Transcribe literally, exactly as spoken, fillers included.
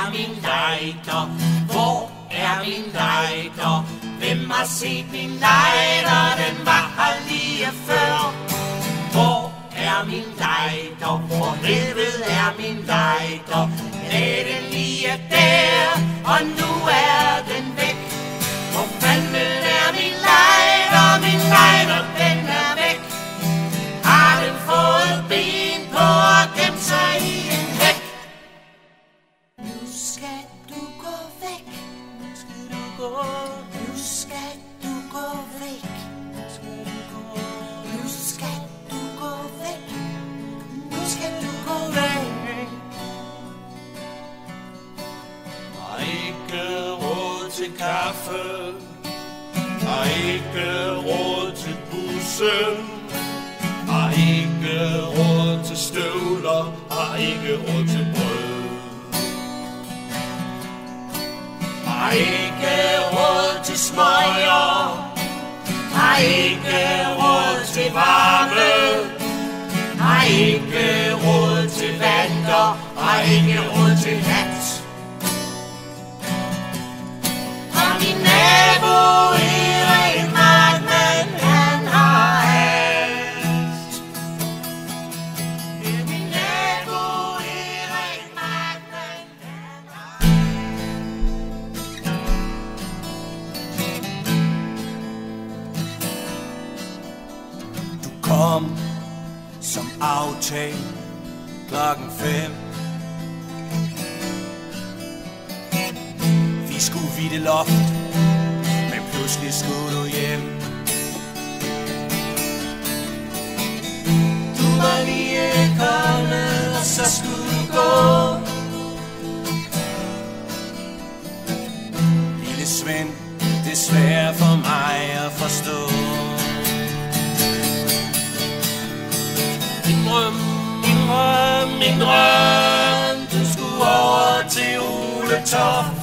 er min lighter? Hvor er min lighter? Hvem har set min lighter? Den var her lige før. Hvor er min lighter? Hvor helvede er min lighter? Lad den lige der, og nu er den væk. Hvor fanden er min lighter? Min lighter, den er væk. Har den fået ben på og gemt sig i en hæk? Nu skal du gå væk. Nu skal du gå. Nu skal du gå væk. Nu skal du gå. Nu skal du gå væk. Nu skal du gå væk. Har ikke råd til kaffe. Har ikke råd til bussen. Har ikke råd til støvler. Har ikke råd til brød. Har ikke råd til smøger. Har ikke råd til varme. Har ikke råd til vanter. Har ikke råd til hat. Og min nabo Erik Markmann, han har alt. Min nabo Erik Markmann, han har alt. Du kom som aftalt klokken fem. Vi skulle vidde loft, men pludselig skulle du hjem. Du var lige kommet, og så skulle du gå. Lille Svend, det er svært for mig at forstå. Indrøm, indrøm, indrøm, du skulle over til Ole Toft.